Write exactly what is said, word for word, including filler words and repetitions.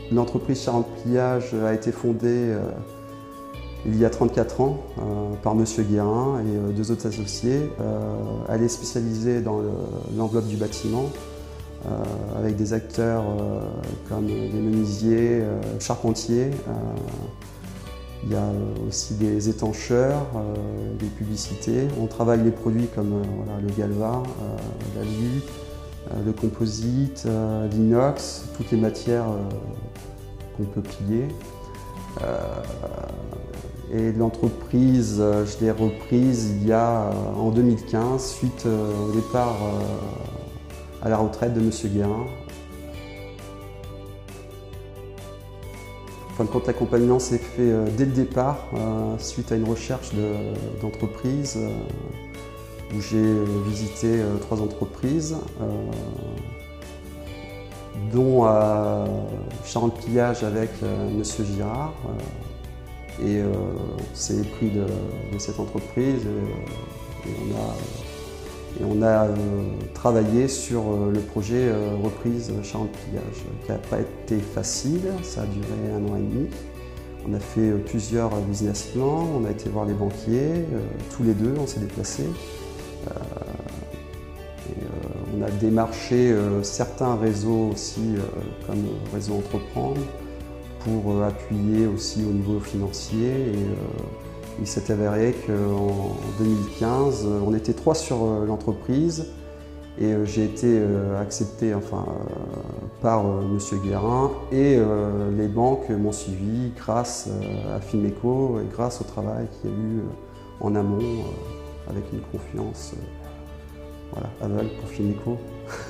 L'entreprise Charente Pliage a été fondée euh, il y a trente-quatre ans euh, par Monsieur Guérin et euh, deux autres associés. Euh, elle est spécialisée dans l'enveloppe le, du bâtiment euh, avec des acteurs euh, comme des menuisiers, euh, charpentiers. Euh, il y a aussi des étancheurs, euh, des publicités. On travaille les produits comme euh, voilà, le galva, euh, l'alu, euh, le composite, euh, l'inox, toutes les matières euh, qu'on peut plier. Euh, et l'entreprise, je l'ai reprise il y a en deux mille quinze, suite au départ à la retraite de Monsieur Guérin. En fin de compte, l'accompagnement s'est fait dès le départ, suite à une recherche d'entreprise, de, où j'ai visité trois entreprises, dont à Charente Pliage avec Monsieur Girard. Et euh, c'est pris de, de cette entreprise et, et on a, et on a euh, travaillé sur euh, le projet euh, reprise Charente Pliage, qui n'a pas été facile, ça a duré un an et demi. On a fait euh, plusieurs business plans, on a été voir les banquiers, euh, tous les deux, on s'est déplacés. Euh, et, euh, on a démarché euh, certains réseaux aussi, euh, comme Réseau Entreprendre, pour appuyer aussi au niveau financier. Et, euh, il s'est avéré qu'en deux mille quinze, on était trois sur l'entreprise et euh, j'ai été euh, accepté enfin, euh, par euh, Monsieur Guérin et euh, les banques m'ont suivi grâce euh, à Fimeco et grâce au travail qu'il y a eu euh, en amont euh, avec une confiance euh, voilà, aveugle pour Fimeco.